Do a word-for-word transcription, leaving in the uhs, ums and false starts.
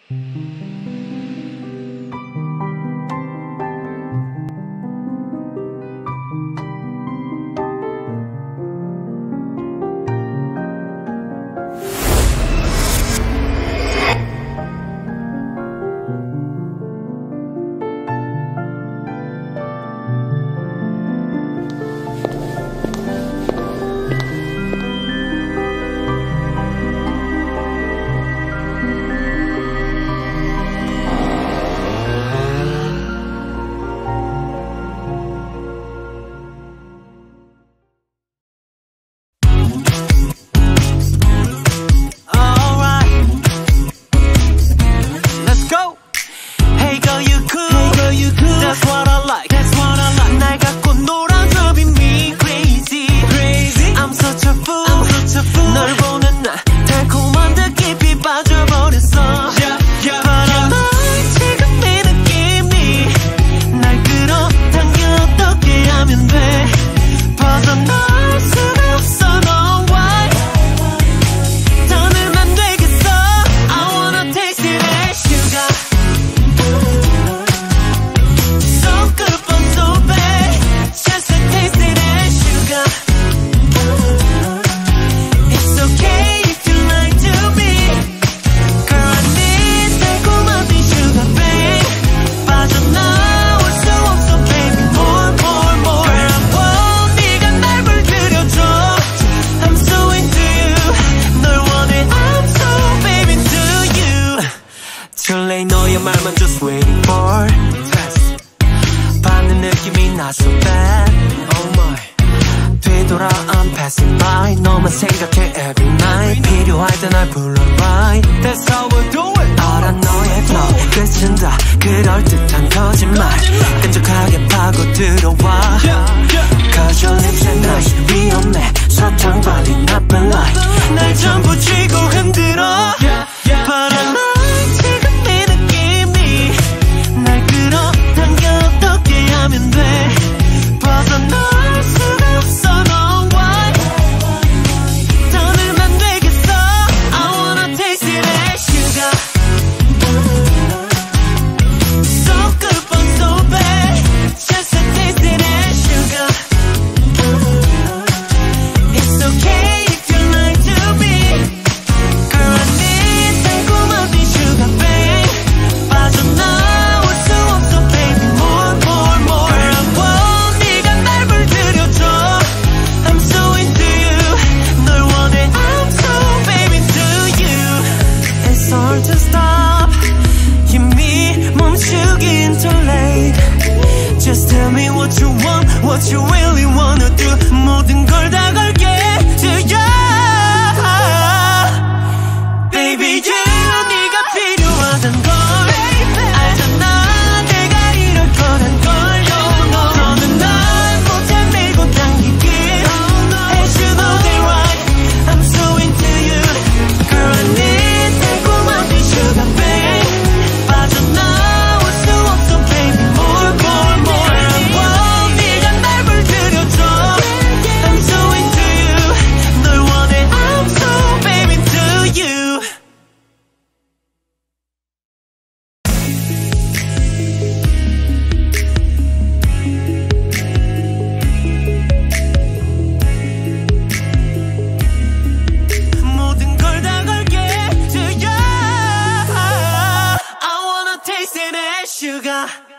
말만 just waiting for test 받는 느낌이 not so bad oh my 뒤돌아 I'm passing by 너만 생각해 every night 필요할 때 날 불러 right that's how we do it 알아 너의 flow 끝은 다 그럴듯한 거짓말 끈적하게 파고 들어와 Cause your lips and eyes 위험해 사탕 발린 나쁜 light 날 전부 쥐고 흔들어 But I'm not 벗어날 수가 없어 no why 더는 안 되겠어 I wanna taste it as sugar So good but so bad Just to taste it as sugar It's okay if you lie to me Girl I need 달콤한 네 sugar babe 빠져나올 수 없어 baby more more more I want hard to stop 이미 멈추긴 too late Just tell me what you want What you really wanna do 모든 걸 다 걸게 to you Baby you 네가 필요하단 걸 알잖아 내가 이럴 거란 걸 너는 날 못해 밀고 당기길 As you know they right I'm so into you Girl I need sugar babe 빠져나올 수 없어 baby more more more I want 네가 날 물들여줘 I'm so into you 널 원해 I'm so baby into you 모든 걸 다 걸게 to you taste it as sugar